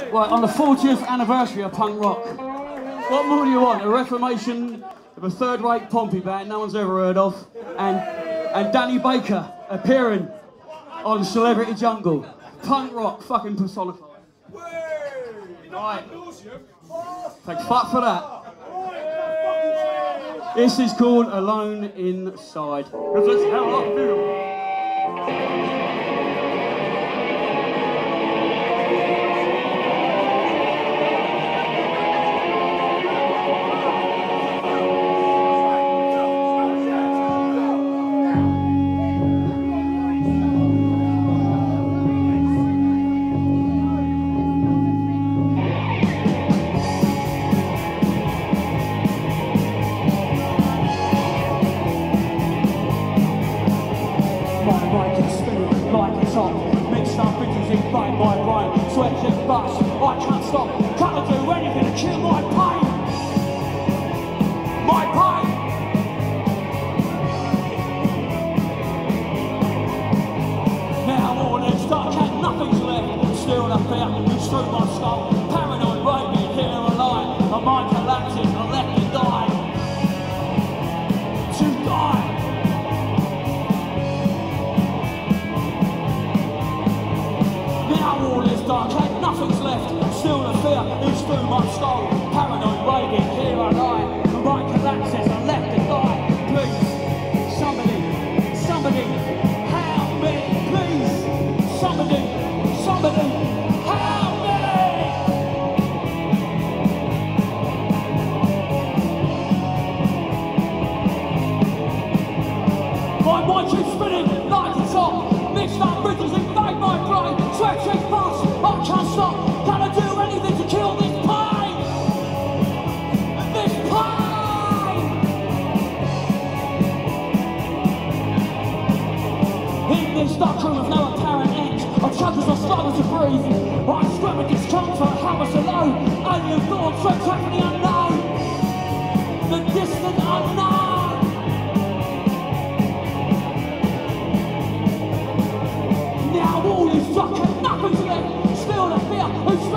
Right, on the 40th anniversary of punk rock, what more do you want? A reformation of a third-rate Pompey band no one's ever heard of, and Danny Baker appearing on Celebrity Jungle. Punk rock fucking personified. Right. Thanks fuck for that. This is called Alone Inside. Because it's how I feel. Now all is stuck and nothing's left. Still the fear.